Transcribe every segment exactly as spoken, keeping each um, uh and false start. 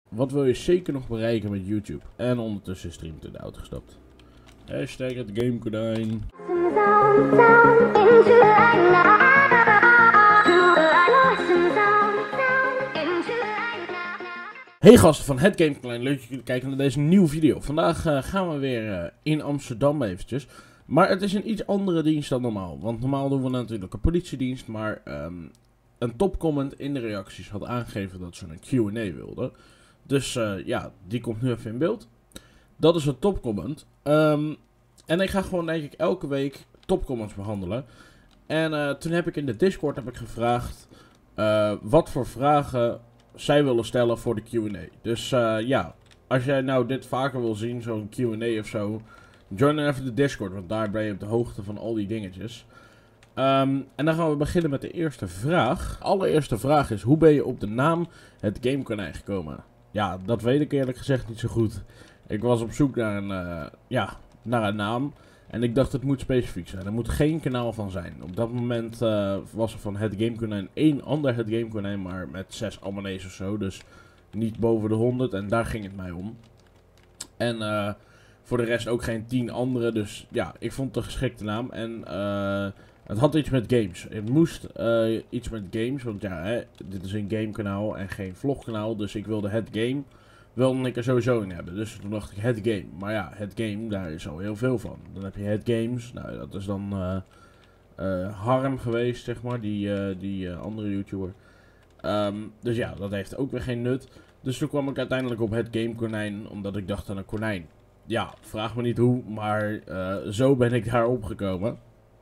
Wat wil je zeker nog bereiken met YouTube? En ondertussen streamt in de auto gestapt. Hashtag het gamekonijn. Hey gasten van het gamekonijn, leuk dat jullie kijken naar deze nieuwe video. Vandaag uh, gaan we weer uh, in Amsterdam eventjes. Maar het is een iets andere dienst dan normaal. Want normaal doen we natuurlijk een politiedienst. Maar um, een topcomment in de reacties had aangegeven dat ze een Q en A wilden. Dus uh, ja, die komt nu even in beeld. Dat is een topcomment. Um, en ik ga gewoon denk ik elke week topcomments behandelen. En uh, toen heb ik in de Discord heb ik gevraagd uh, wat voor vragen zij willen stellen voor de Q en A. Dus uh, ja, als jij nou dit vaker wil zien, zo'n Q en A of zo, join dan even de Discord, want daar ben je op de hoogte van al die dingetjes. Um, en dan gaan we beginnen met de eerste vraag. De allereerste vraag is, hoe ben je op de naam het gamekonijn gekomen? Ja, dat weet ik eerlijk gezegd niet zo goed. Ik was op zoek naar een, uh, ja, naar een naam. En ik dacht, het moet specifiek zijn. Er moet geen kanaal van zijn. Op dat moment uh, was er van het gamekonijn één ander het gamekonijn, maar met zes abonnees of zo. Dus niet boven de honderd. En daar ging het mij om. En uh, voor de rest ook geen tien andere. Dus ja, ik vond het een geschikte naam. En uh, het had iets met games. Het moest uh, iets met games. Want ja, hè, dit is een gamekanaal en geen vlogkanaal. Dus ik wilde het game. Wilde ik er sowieso in hebben. Dus toen dacht ik het game. Maar ja, het game, daar is al heel veel van. Dan heb je het games. Nou, dat is dan uh, uh, Harm geweest, zeg maar. Die, uh, die uh, andere YouTuber. Um, dus ja, dat heeft ook weer geen nut. Dus toen kwam ik uiteindelijk op het gamekonijn. Omdat ik dacht aan een konijn. Ja, vraag me niet hoe. Maar uh, zo ben ik daar opgekomen.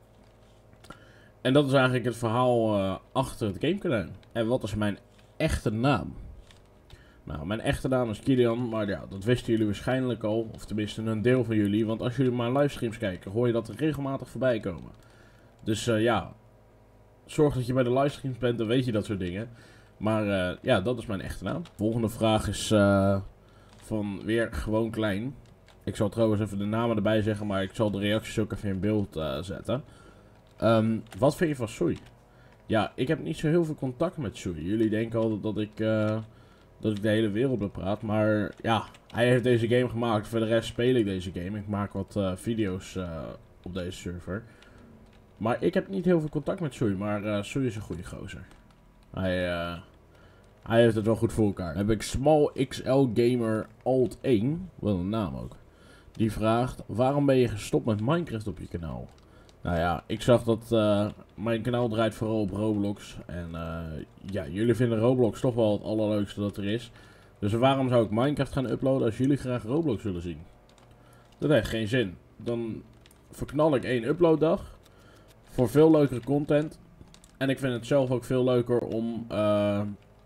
En dat is eigenlijk het verhaal uh, achter het gamekonijn. En wat is mijn echte naam? Nou, mijn echte naam is Kilian, maar ja, dat wisten jullie waarschijnlijk al. Of tenminste een deel van jullie, want als jullie mijn livestreams kijken, hoor je dat er regelmatig voorbij komen. Dus uh, ja, zorg dat je bij de livestreams bent, dan weet je dat soort dingen. Maar uh, ja, dat is mijn echte naam. Volgende vraag is uh, van weer gewoon klein. Ik zal trouwens even de namen erbij zeggen, maar ik zal de reacties ook even in beeld uh, zetten. Um, wat vind je van Soei? Ja, ik heb niet zo heel veel contact met Soei. Jullie denken altijd dat ik... Uh, Dat ik de hele wereld bepraat. Maar ja, hij heeft deze game gemaakt. Voor de rest speel ik deze game. Ik maak wat uh, video's uh, op deze server. Maar ik heb niet heel veel contact met Soei. Maar uh, Soei is een goede gozer. Hij, uh, hij heeft het wel goed voor elkaar. Dan heb ik Small X L Gamer Alt één. Wel een naam ook. Die vraagt, waarom ben je gestopt met Minecraft op je kanaal? Nou ja, ik zag dat uh, mijn kanaal draait vooral op Roblox. En uh, ja, jullie vinden Roblox toch wel het allerleukste dat er is. Dus waarom zou ik Minecraft gaan uploaden als jullie graag Roblox willen zien? Dat heeft geen zin. Dan verknal ik één uploaddag. Voor veel leukere content. En ik vind het zelf ook veel leuker om uh,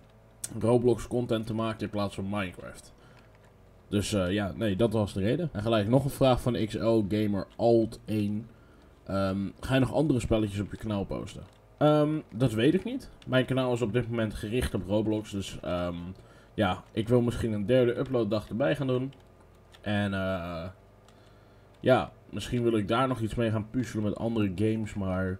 Roblox content te maken in plaats van Minecraft. Dus uh, ja, nee, dat was de reden. En gelijk nog een vraag van X L Gamer Alt één. Um, ga je nog andere spelletjes op je kanaal posten? Um, dat weet ik niet. Mijn kanaal is op dit moment gericht op Roblox. Dus um, ja, ik wil misschien een derde uploaddag erbij gaan doen. En uh, ja, misschien wil ik daar nog iets mee gaan puzzelen met andere games. Maar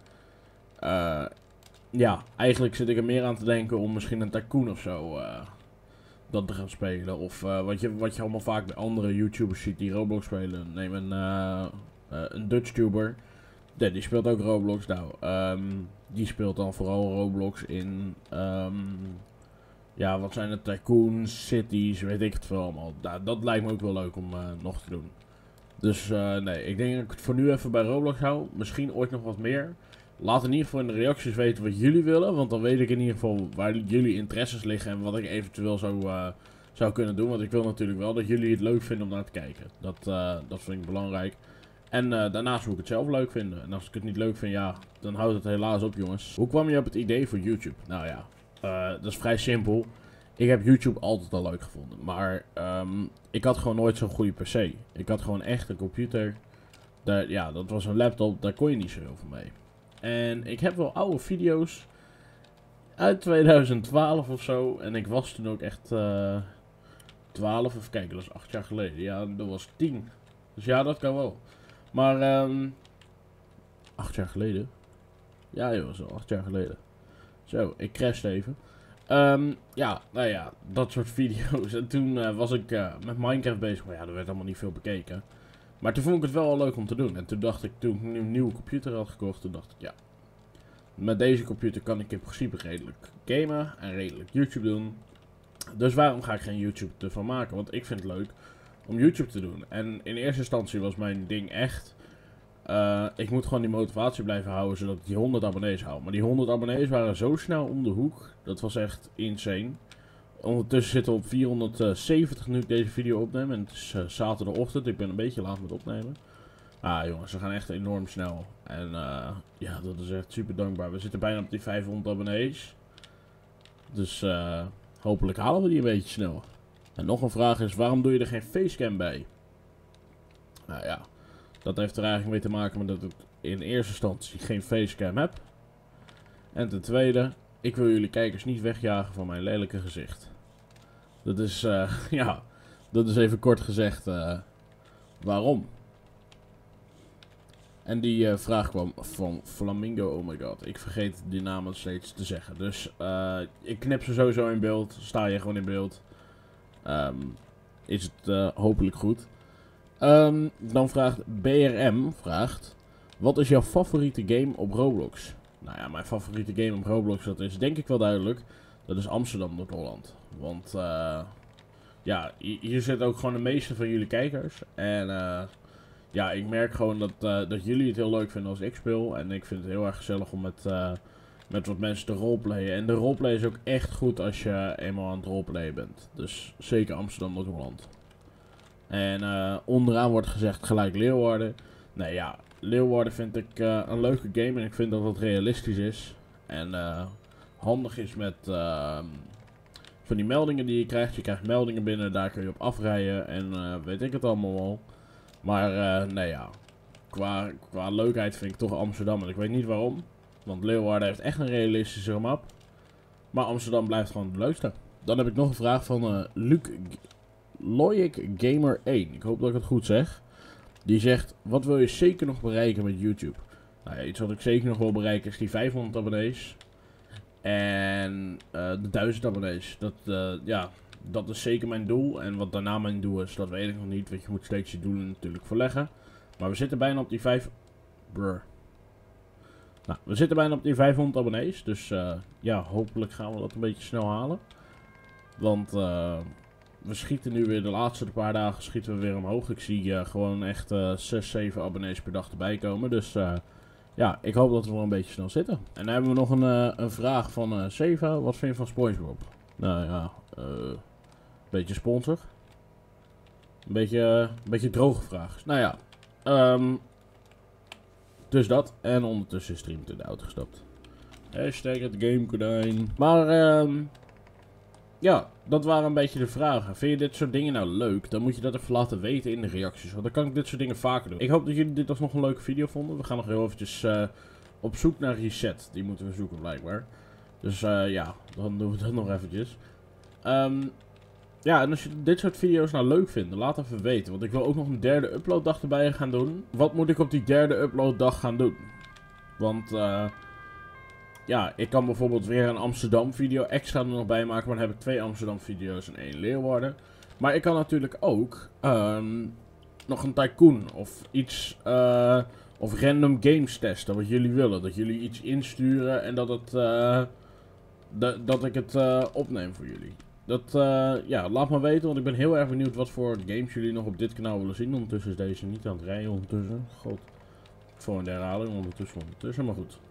uh, ja, eigenlijk zit ik er meer aan te denken om misschien een Tycoon of zo uh, dat te gaan spelen. Of uh, wat, je, wat je allemaal vaak bij andere YouTubers ziet die Roblox spelen. Neem een, uh, uh, een DutchTuber. Ja, die speelt ook Roblox. Nou, um, die speelt dan vooral Roblox in, um, ja, wat zijn het, Tycoons, Cities, weet ik het veel allemaal. Nou, dat lijkt me ook wel leuk om uh, nog te doen. Dus uh, nee, ik denk dat ik het voor nu even bij Roblox hou. Misschien ooit nog wat meer. Laat in ieder geval in de reacties weten wat jullie willen, want dan weet ik in ieder geval waar jullie interesses liggen en wat ik eventueel zou, uh, zou kunnen doen. Want ik wil natuurlijk wel dat jullie het leuk vinden om naar te kijken. Dat, uh, dat vind ik belangrijk. En uh, daarnaast moet ik het zelf leuk vinden. En als ik het niet leuk vind, ja, dan houdt het helaas op, jongens. Hoe kwam je op het idee voor YouTube? Nou ja, uh, dat is vrij simpel. Ik heb YouTube altijd al leuk gevonden. Maar um, ik had gewoon nooit zo'n goede P C. Ik had gewoon echt een computer. Daar, ja, dat was een laptop, daar kon je niet zo heel veel mee. En ik heb wel oude video's uit twintig twaalf of zo. En ik was toen ook echt uh, twaalf, of kijk, dat is acht jaar geleden. Ja, dat was tien. Dus ja, dat kan wel. Maar, um, acht jaar geleden? Ja, joh, zo acht jaar geleden. Zo, ik crashte even. Um, ja, nou ja, dat soort video's. En toen uh, was ik uh, met Minecraft bezig, maar ja, er werd allemaal niet veel bekeken. Maar toen vond ik het wel leuk om te doen. En toen dacht ik, toen ik een nieuwe computer had gekocht, toen dacht ik, ja, met deze computer kan ik in principe redelijk gamen en redelijk YouTube doen. Dus waarom ga ik geen YouTube ervan maken? Want ik vind het leuk om YouTube te doen. En in eerste instantie was mijn ding echt, Uh, ik moet gewoon die motivatie blijven houden, zodat ik die honderd abonnees hou. Maar die honderd abonnees waren zo snel om de hoek, dat was echt insane. Ondertussen zitten we op vierhonderdzeventig nu ik deze video opneem. En het is uh, zaterdagochtend, ik ben een beetje laat met opnemen. Ah jongens, ze gaan echt enorm snel. En uh, ja, dat is echt super dankbaar. We zitten bijna op die vijfhonderd abonnees. Dus uh, hopelijk halen we die een beetje snel. En nog een vraag is, waarom doe je er geen facecam bij? Nou ja, dat heeft er eigenlijk mee te maken met dat ik in eerste instantie geen facecam heb. En ten tweede, ik wil jullie kijkers niet wegjagen van mijn lelijke gezicht. Dat is, uh, ja, dat is even kort gezegd uh, waarom. En die uh, vraag kwam van Flamingo, oh my god. Ik vergeet die namen steeds te zeggen. Dus uh, ik knip ze sowieso in beeld. Sta je gewoon in beeld. Um, is het uh, hopelijk goed. Um, dan vraagt B R M, vraagt, wat is jouw favoriete game op Roblox? Nou ja, mijn favoriete game op Roblox, dat is denk ik wel duidelijk. Dat is Amsterdam Noord-Holland. Want uh, ja, hier zitten ook gewoon de meeste van jullie kijkers. En uh, ja, ik merk gewoon dat, uh, dat jullie het heel leuk vinden als ik speel. En ik vind het heel erg gezellig om met, uh, met wat mensen te roleplayen. En de roleplay is ook echt goed als je eenmaal aan het roleplayen bent. Dus zeker Amsterdam Noord-Holland. En uh, onderaan wordt gezegd gelijk Leeuwarden. Nee ja, Leeuwarden vind ik uh, een leuke game en ik vind dat het realistisch is. En uh, handig is met uh, van die meldingen die je krijgt. Je krijgt meldingen binnen, daar kun je op afrijden en uh, weet ik het allemaal wel. Maar uh, nee ja, qua, qua leukheid vind ik toch Amsterdam en ik weet niet waarom. Want Leeuwarden heeft echt een realistische map. Maar Amsterdam blijft gewoon de leukste. Dan heb ik nog een vraag van uh, Luc Loic Gamer één. Ik hoop dat ik het goed zeg. Die zegt, wat wil je zeker nog bereiken met YouTube? Nou ja, iets wat ik zeker nog wil bereiken is die vijfhonderd abonnees. En uh, de duizend abonnees. Dat, uh, ja, dat is zeker mijn doel. En wat daarna mijn doel is, dat weet ik nog niet. Want je moet steeds je doelen natuurlijk verleggen. Maar we zitten bijna op die vijf... Brr. Nou, we zitten bijna op die vijfhonderd abonnees. Dus uh, ja, hopelijk gaan we dat een beetje snel halen. Want... Uh, we schieten nu weer de laatste paar dagen schieten we weer omhoog. Ik zie uh, gewoon echt uh, zes, zeven abonnees per dag erbij komen. Dus uh, ja, ik hoop dat we wel een beetje snel zitten. En dan hebben we nog een, uh, een vraag van uh, Seva. Wat vind je van SpongeBob? Nou ja, uh, een beetje sponsor. Een beetje, uh, een beetje droge vraag. Nou ja, um, dus dat. En ondertussen is Streamt in de auto gestapt. Hashtag het gamekonijn. Maar um, ja, dat waren een beetje de vragen. Vind je dit soort dingen nou leuk? Dan moet je dat even laten weten in de reacties. Want dan kan ik dit soort dingen vaker doen. Ik hoop dat jullie dit alsnog een leuke video vonden. We gaan nog heel eventjes uh, op zoek naar Reset. Die moeten we zoeken blijkbaar. Dus uh, ja, dan doen we dat nog eventjes. Um, ja, en als je dit soort video's nou leuk vindt, laat even weten. Want ik wil ook nog een derde uploaddag erbij gaan doen. Wat moet ik op die derde uploaddag gaan doen? Want... Uh, Ja, ik kan bijvoorbeeld weer een Amsterdam video extra er nog bij maken. Maar dan heb ik twee Amsterdam video's en één Leeuwarden. Maar ik kan natuurlijk ook um, nog een Tycoon of iets... Uh, of random games testen wat jullie willen. Dat jullie iets insturen en dat, het, uh, dat, dat ik het uh, opneem voor jullie. Dat, uh, ja, laat maar weten, want ik ben heel erg benieuwd wat voor games jullie nog op dit kanaal willen zien. Ondertussen is deze niet aan het rijden, ondertussen. God, voor een herhaling, ondertussen, ondertussen, maar goed.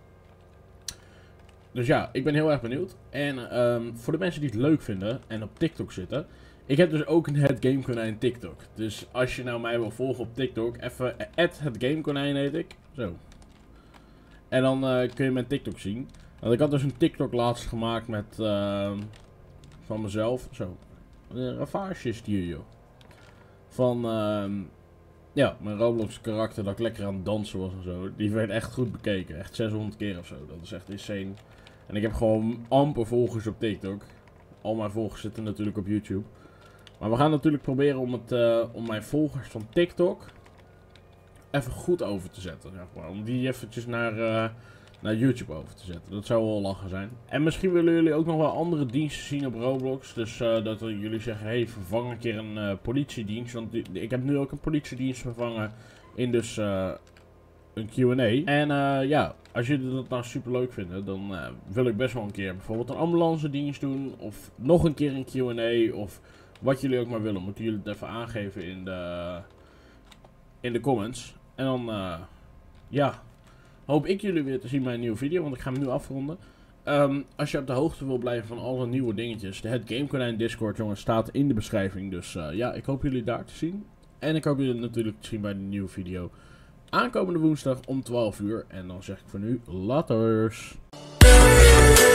Dus ja, ik ben heel erg benieuwd. En um, voor de mensen die het leuk vinden en op TikTok zitten. Ik heb dus ook een Het Gamekonijn TikTok. Dus als je nou mij wil volgen op TikTok, even at Het Gamekonijn heet ik. Zo. En dan uh, kun je mijn TikTok zien. Want ik had dus een TikTok laatst gemaakt met, uh, van mezelf. Zo. Een ravage is die hier, joh. Van, uh, ja, mijn Roblox karakter dat ik lekker aan het dansen was en zo. Die werd echt goed bekeken. Echt zeshonderd keer of zo. Dat is echt insane. En ik heb gewoon amper volgers op TikTok. Al mijn volgers zitten natuurlijk op YouTube. Maar we gaan natuurlijk proberen om, het, uh, om mijn volgers van TikTok even goed over te zetten. Zeg maar. Om die eventjes naar, uh, naar YouTube over te zetten. Dat zou wel lachen zijn. En misschien willen jullie ook nog wel andere diensten zien op Roblox. Dus uh, dat jullie zeggen, hey, vervang een keer een uh, politiedienst. Want die, ik heb nu ook een politiedienst vervangen in dus uh, een Q en A. En uh, ja, als jullie dat nou super leuk vinden, dan uh, wil ik best wel een keer bijvoorbeeld een ambulance dienst doen. Of nog een keer een Q en A. Of wat jullie ook maar willen. Moeten jullie het even aangeven in de, in de comments. En dan, uh, ja... hoop ik jullie weer te zien bij een nieuwe video, want ik ga hem nu afronden. Um, als je op de hoogte wil blijven van alle nieuwe dingetjes, de Het Gamekonijn Discord, jongens, staat in de beschrijving. Dus uh, ja, ik hoop jullie daar te zien. En ik hoop jullie natuurlijk te zien bij de nieuwe video aankomende woensdag om twaalf uur. En dan zeg ik voor nu, laters.